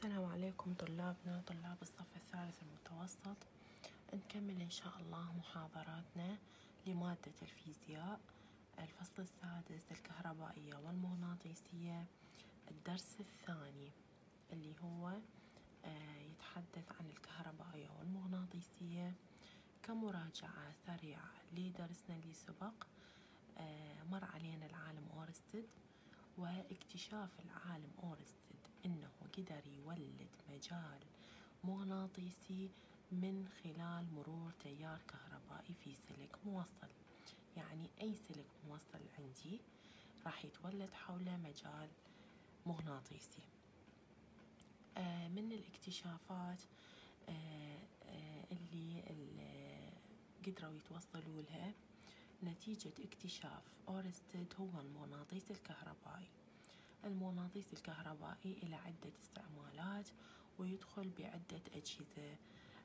السلام عليكم طلابنا طلاب الصف الثالث المتوسط. نكمل إن شاء الله محاضراتنا لمادة الفيزياء، الفصل السادس الكهربائية والمغناطيسية، الدرس الثاني اللي هو يتحدث عن الكهربائية والمغناطيسية. كمراجعة سريعة لدرسنا اللي سبق، مر علينا العالم أورستد واكتشاف العالم أورستد إنه قدر يولد مجال مغناطيسي من خلال مرور تيار كهربائي في سلك موصل. يعني أي سلك موصل عندي راح يتولد حوله مجال مغناطيسي. من الاكتشافات اللي قدروا يتوصلوا لها نتيجة اكتشاف أورستد هو المغناطيس الكهربائي. المغناطيس الكهربائي إلى عدة استعمالات ويدخل بعدة أجهزة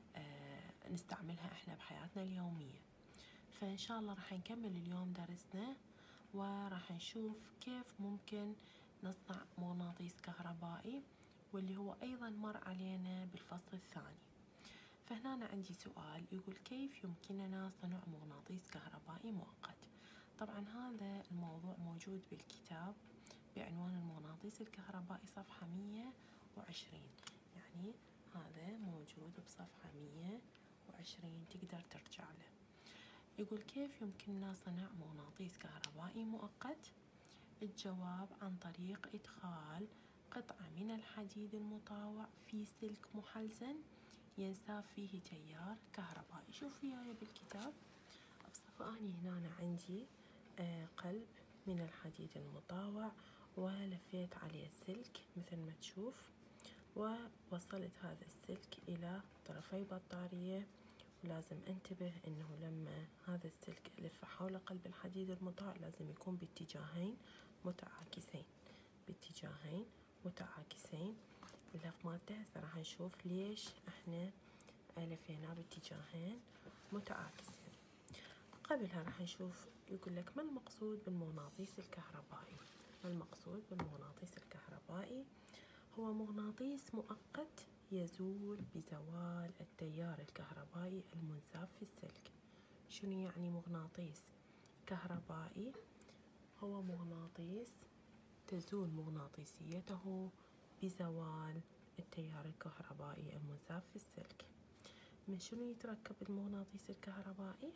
نستعملها إحنا بحياتنا اليومية. فإن شاء الله راح نكمل اليوم درسنا وراح نشوف كيف ممكن نصنع مغناطيس كهربائي، واللي هو أيضا مر علينا بالفصل الثاني. فهنا عندي سؤال يقول كيف يمكننا صنع مغناطيس كهربائي مؤقت. طبعا هذا الموضوع موجود بالكتاب بعنوان المغناطيس الكهربائي صفحة 120، يعني هذا موجود بصفحة 120 تقدر ترجع له. يقول كيف يمكننا صنع مغناطيس كهربائي مؤقت؟ الجواب عن طريق إدخال قطعة من الحديد المطاوع في سلك محلزن ينساب فيه تيار كهربائي. شوف وياي بالكتاب بصفة أني هنا عندي قلب من الحديد المطاوع ولفيت عليه السلك مثل ما تشوف، ووصلت هذا السلك إلى طرفي بطارية. ولازم انتبه انه لما هذا السلك ألفه حول قلب الحديد المطاوع لازم يكون باتجاهين متعاكسين، باتجاهين متعاكسين. اللف مالته هسه راح نشوف ليش احنا لفيناه باتجاهين متعاكسين. قبلها راح نشوف يقول لك ما المقصود بالمغناطيس الكهربائي؟ ما المقصود بالمغناطيس الكهربائي؟ هو مغناطيس مؤقت يزول بزوال التيار الكهربائي المنساب في السلك. شنو يعني مغناطيس كهربائي؟ هو مغناطيس تزول مغناطيسيته بزوال التيار الكهربائي المنساب في السلك. من شنو يتركب المغناطيس الكهربائي؟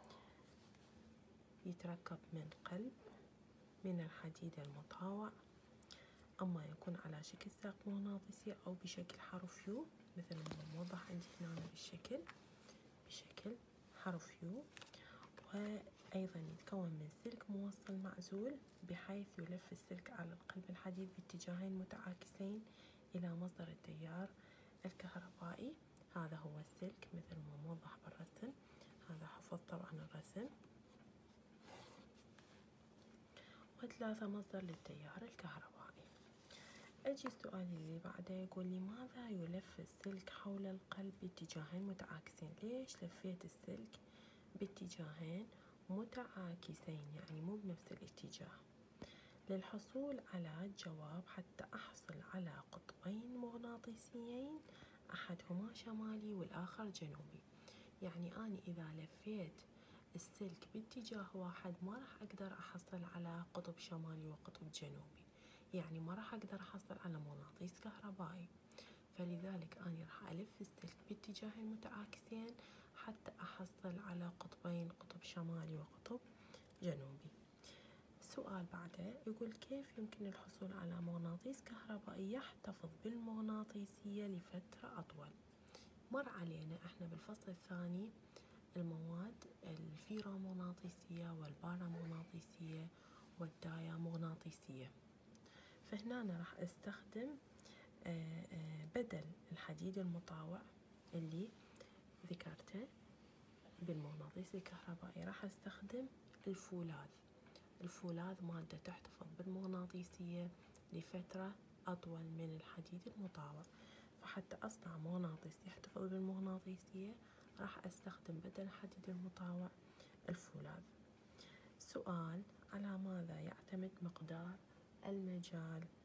يتركب من قلب من الحديد المطاوع، أما يكون على شكل ساق مغناطيسي أو بشكل حرف يو مثل ما موضح عندي هنا بالشكل بشكل حرف يو. وأيضا يتكون من سلك موصل معزول بحيث يلف السلك على القلب الحديد باتجاهين متعاكسين إلى مصدر التيار الكهربائي. هذا هو السلك مثل ما موضح بالرسم. هذا حفظ طبعا الرسم. وثلاثة مصدر للتيار الكهربائي. أجي السؤال اللي بعده يقول لماذا يلف السلك حول القلب باتجاهين متعاكسين؟ ليش لفيت السلك باتجاهين متعاكسين يعني مو بنفس الاتجاه؟ للحصول على جواب حتى أحصل على قطبين مغناطيسيين أحدهما شمالي والآخر جنوبي. يعني أنا إذا لفيت السلك باتجاه واحد ما راح أقدر أحصل على قطب شمالي وقطب جنوبي، يعني ما راح أقدر أحصل على مغناطيس كهربائي. فلذلك أنا راح ألف السلك باتجاهين متعاكسين حتى أحصل على قطبين، قطب شمالي وقطب جنوبي. السؤال بعده يقول كيف يمكن الحصول على مغناطيس كهربائي يحتفظ بالمغناطيسية لفترة أطول؟ مر علينا احنا بالفصل الثاني المواد الفيرومغناطيسية والبارامغناطيسية والدايامغناطيسية. فهنا أنا راح أستخدم بدل الحديد المطاوع اللي ذكرته بالمغناطيس الكهربائي راح أستخدم الفولاذ. الفولاذ مادة تحتفظ بالمغناطيسية لفترة أطول من الحديد المطاوع. فحتى أصنع مغناطيس يحتفظ بالمغناطيسية راح أستخدم بدل الحديد المطاوع الفولاذ. سؤال: على ماذا يعتمد مقدار المجال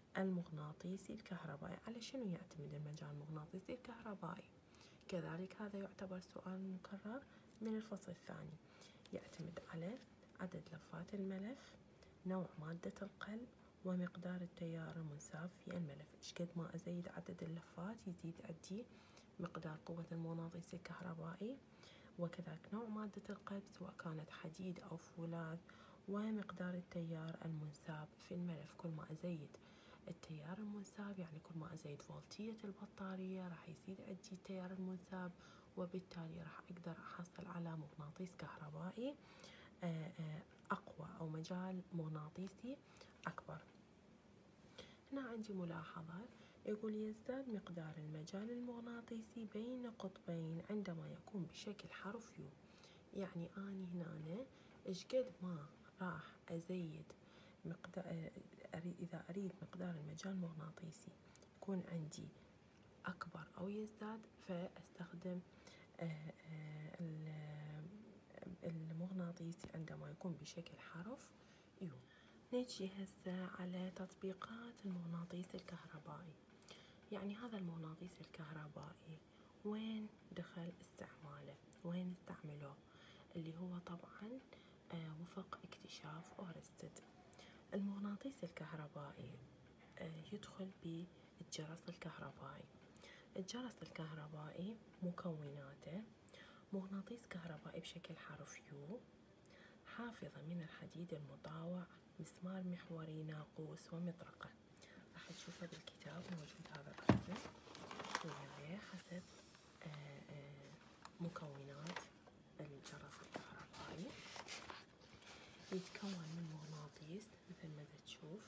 المغناطيسي الكهربائي. على شنو يعتمد المجال المغناطيسي الكهربائي؟ كذلك هذا يعتبر سؤال مكرر من الفصل الثاني. يعتمد على عدد لفات الملف، نوع مادة القلب، ومقدار التيار المنساب في الملف. شقد ما أزيد عدد اللفات يزيد عندي مقدار قوة المغناطيس الكهربائي، وكذلك نوع مادة القلب سواء كانت حديد أو فولاذ، ومقدار التيار المنساب في الملف. كل ما أزيد التيار المنساب يعني كل ما أزيد فولتية البطارية راح يزيد عندي التيار المنساب، وبالتالي راح أقدر أحصل على مغناطيس كهربائي أقوى أو مجال مغناطيسي أكبر. هنا عندي ملاحظة يقول يزداد مقدار المجال المغناطيسي بين قطبين عندما يكون بشكل حرف يو. يعني أني هنا إشقد ما راح أزيد مقدار إذا أريد مقدار المجال المغناطيسي يكون عندي أكبر أو يزداد، فأستخدم المغناطيسي عندما يكون بشكل حرف يو. نجي هسه على تطبيقات المغناطيس الكهربائي. يعني هذا المغناطيس الكهربائي وين دخل استعماله؟ وين استعملوه؟ اللي هو طبعا وفق اكتشاف أورستد. المغناطيس الكهربائي يدخل بالجرس الكهربائي. الجرس الكهربائي مكوناته مغناطيس كهربائي بشكل حرف يو، حافظة من الحديد المطاوع، مسمار محوري، ناقوس، ومطرقة. راح تشوفه بالكتاب موجود هذا الرسم وياه حسب مكونات الجرس الكهربائي. يتكون من مغناطيس مثل ما تشوف،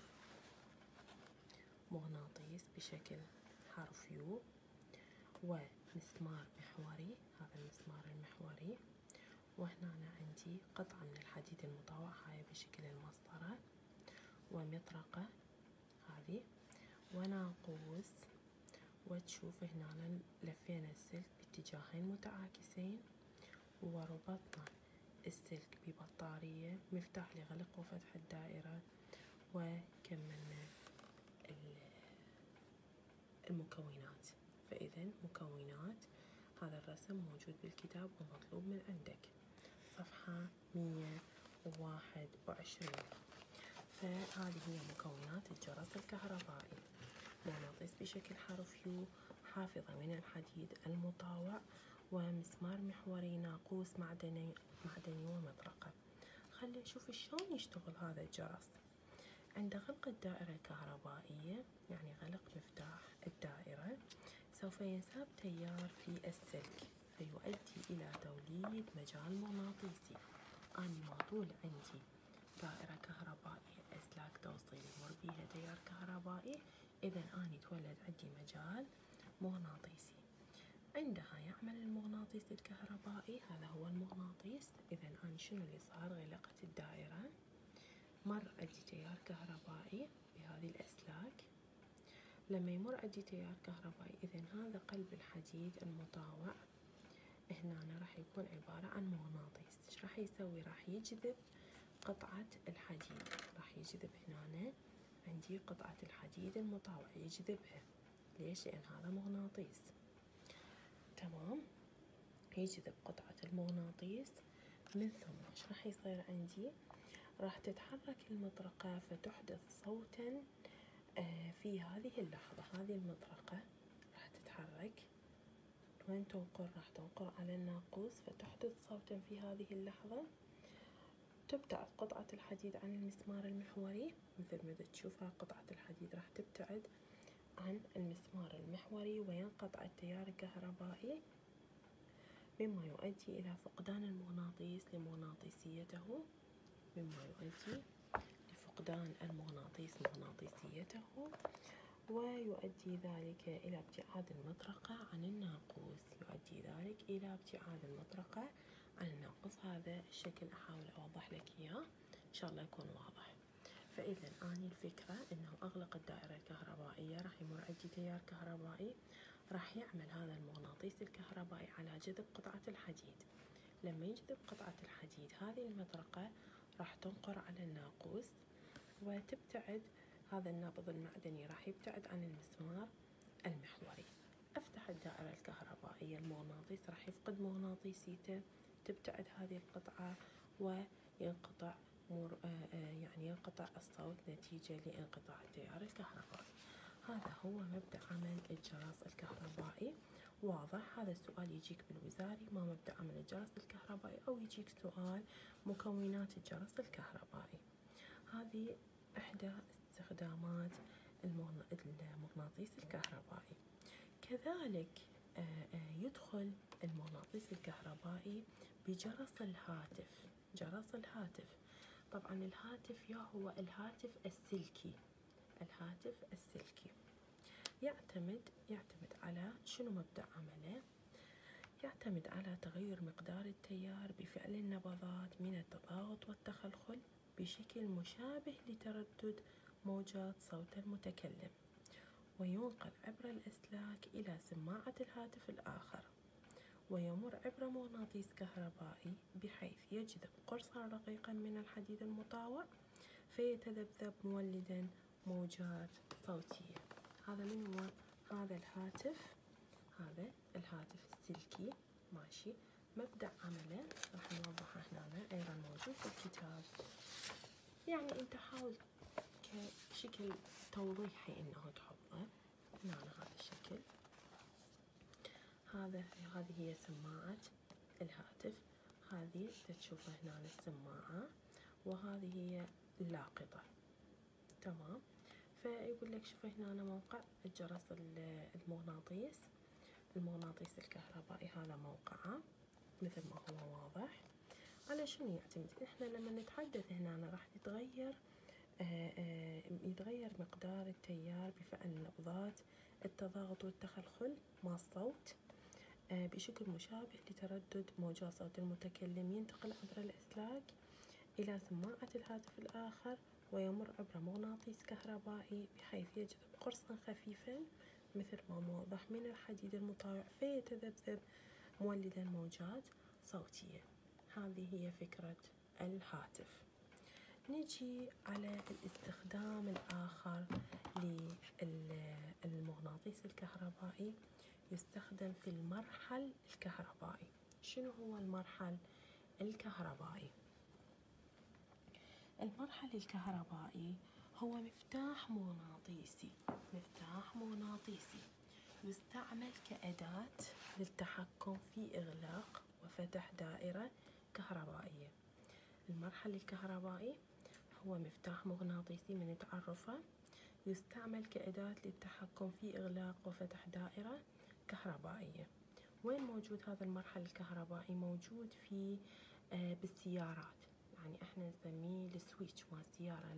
مغناطيس بشكل حرف يو، ومسمار محوري، هذا المسمار المحوري، وهنا أنا عندي قطعة من الحديد المطاوع هاي بشكل المسطرة، ومطرقة هذه، وناقوس. وتشوف هنا لفينا السلك باتجاهين متعاكسين، وربطنا السلك ببطارية، مفتاح لغلق وفتح الدائرة، وكملنا المكونات. فإذا مكونات هذا الرسم موجود بالكتاب ومطلوب من عندك صفحة 121. فهذه هي مكونات الجرس الكهربائي: مغناطيس بشكل حرف يو، حافظة من الحديد المطاوع، ومسمار محوري، ناقوس معدني ومطرقة. خلينا نشوف شلون يشتغل هذا الجرس. عند غلق الدائرة الكهربائية، يعني غلق مفتاح الدائرة، سوف ينساب تيار في السلك فيؤدي إلى توليد مجال مغناطيسي. أنا ما طول عندي دائرة كهربائية أسلاك توصيل يمر بيها تيار كهربائي، إذا أني تولد عندي مجال مغناطيسي. عندها يعمل المغناطيس الكهربائي، هذا هو المغناطيس. إذا أنا شنو اللي صار؟ غلقت الدائرة، مر عندي تيار كهربائي بهذه الأسلاك. لما يمر عندي تيار كهربائي، إذا هذا قلب الحديد المطاوع هنا راح يكون عبارة عن مغناطيس. ايش راح يسوي؟ راح يجذب قطعة الحديد، راح يجذب هنا عندي قطعة الحديد المطاوع، يجذبها. ليش؟ لأن هذا مغناطيس. تمام، يجذب قطعة المغناطيس. من ثم ايش راح يصير عندي؟ راح تتحرك المطرقة فتحدث صوتا في هذه اللحظة. هذه المطرقة راح تتحرك، وين تنقر؟ راح تنقر على الناقوس فتحدث صوتا في هذه اللحظة. تبتعد قطعة الحديد عن المسمار المحوري، مثل ما تشوف قطعة الحديد راح تبتعد عن المسمار المحوري وينقطع التيار الكهربائي، مما يؤدي إلى فقدان المغناطيس لمغناطيسيته، مغناطيسيته، ويؤدي ذلك إلى ابتعاد المطرقة عن الناقوس. هذا الشكل أحاول أوضح لك إياه إن شاء الله يكون واضح. فإذا أني الفكرة إنه أغلق الدائرة الكهربائية، راح يمر عندي تيار كهربائي، راح يعمل هذا المغناطيس الكهربائي على جذب قطعة الحديد. لما يجذب قطعة الحديد، هذه المطرقة راح تنقر على الناقوس وتبتعد هذا النابض المعدني راح يبتعد عن المسمار المحوري. أفتح الدائرة الكهربائية، المغناطيس راح يفقد مغناطيسيته، تبتعد هذه القطعة وينقطع يعني ينقطع الصوت نتيجة لانقطاع التيار الكهربائي. هذا هو مبدأ عمل الجرس الكهربائي. واضح؟ هذا السؤال يجيك بالوزاري، ما مبدأ عمل الجرس الكهربائي، أو يجيك سؤال مكونات الجرس الكهربائي. هذه إحدى استخدامات المغناطيس الكهربائي. كذلك يدخل المغناطيس الكهربائي بجرس الهاتف. جرس الهاتف، طبعا الهاتف يا هو الهاتف السلكي. الهاتف السلكي يعتمد على شنو مبدأ عمله؟ يعتمد على تغير مقدار التيار بفعل النبضات من التضاغط والتخلخل بشكل مشابه لتردد موجات صوت المتكلم، وينقل عبر الأسلاك إلى سماعة الهاتف الآخر، ويمر عبر مغناطيس كهربائي بحيث يجذب قرصا رقيقا من الحديد المطاوع فيتذبذب مولدا موجات صوتية. هذا من هو؟ هذا الهاتف، هذا الهاتف السلكي. ماشي. مبدأ عمله راح نوضحه هنا، أيضا موجود في الكتاب. يعني أنت حاول كشكل توضيحي إنه تحطه هنا على هذا الشكل. هذه هي سماعة الهاتف، هذه تشوفها هنا السماعة، وهذه هي اللاقطة. تمام. فيقول لك شوف هنا موقع الجرس المغناطيس الكهربائي، هذا موقعه مثل ما هو واضح. على شنو يعتمد؟ احنا لما نتحدث هنا راح يتغير مقدار التيار بفعل نبضات التضاغط والتخلخل مع الصوت بشكل مشابه لتردد موجات صوت المتكلم، ينتقل عبر الأسلاك إلى سماعة الهاتف الآخر، ويمر عبر مغناطيس كهربائي بحيث يجذب قرصا خفيفا مثل ما موضح من الحديد المطاوع فيتذبذب مولدا موجات صوتية. هذه هي فكرة الهاتف. نجي على الاستخدام الآخر للمغناطيس الكهربائي. يستخدم في المرحل الكهربائي. شنو هو المرحل الكهربائي؟ المرحل الكهربائي هو مفتاح مغناطيسي. مفتاح مغناطيسي يستعمل كأداة للتحكم في إغلاق وفتح دائرة كهربائية. المرحل الكهربائي هو مفتاح مغناطيسي من تعرفه، يستعمل كأداة للتحكم في إغلاق وفتح دائرة كهربائية. وين موجود هذا المرحل الكهربائي؟ موجود في بالسيارات، يعني احنا نسميه السويتش مال السيارة،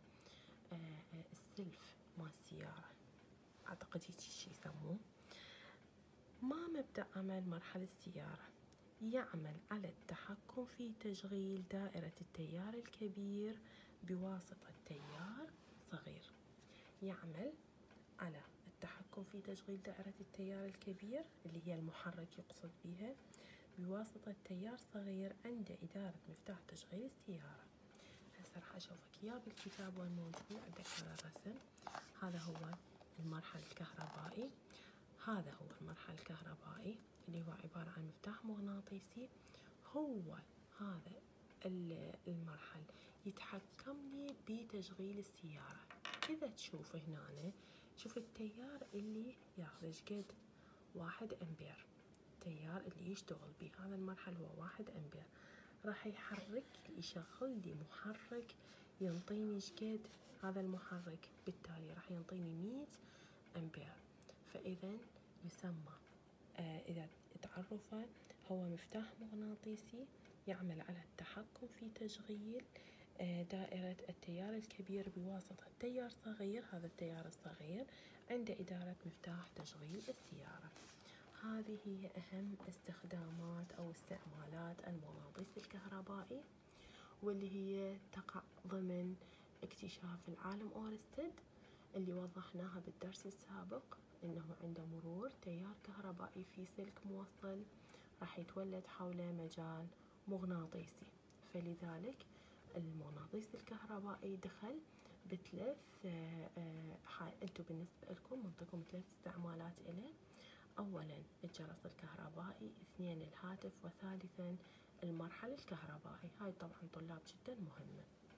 السلف مال السيارة، اعتقد هيك شي يسموه. ما مبدأ عمل مرحل السيارة؟ يعمل على التحكم في تشغيل دائرة التيار الكبير بواسطة تيار صغير. يعمل على التحكم في تشغيل دائرة التيار الكبير اللي هي المحرك يقصد بها بواسطة تيار صغير عند إدارة مفتاح تشغيل السيارة. هسه راح أشوفك إياه بالكتاب وين موجود عندك على الرسم. هذا هو المرحل الكهربائي. هذا هو المرحل الكهربائي اللي هو عبارة عن مفتاح مغناطيسي. هو هذا المرحل يتحكم لي بتشغيل السيارة. إذا تشوف هنا، شوف التيار اللي ياخذ قد 1 أمبير. التيار اللي يشتغل به هذا المرحل هو 1 أمبير. راح يشغل لي محرك ينطيني شقد هذا المحرك، بالتالي راح ينطيني 100 أمبير. فإذا يسمى إذا تعرفه هو مفتاح مغناطيسي يعمل على التحكم في تشغيل دائرة التيار الكبير بواسطة تيار صغير. هذا التيار الصغير عند إدارة مفتاح تشغيل السيارة. هذه هي أهم استخدامات أو استعمالات المغناطيس الكهربائي، واللي هي تقع ضمن اكتشاف العالم أورستد اللي وضحناها بالدرس السابق، إنه عند مرور تيار كهربائي في سلك موصل راح يتولد حوله مجال مغناطيسي، فلذلك المغناطيس الكهربائي دخل بثلاث انتوا بالنسبة لكم منطقكم 3 استعمالات إله. أولا الجرس الكهربائي، اثنين الهاتف، وثالثا المرحل الكهربائي. هاي طبعا طلاب جدا مهمة.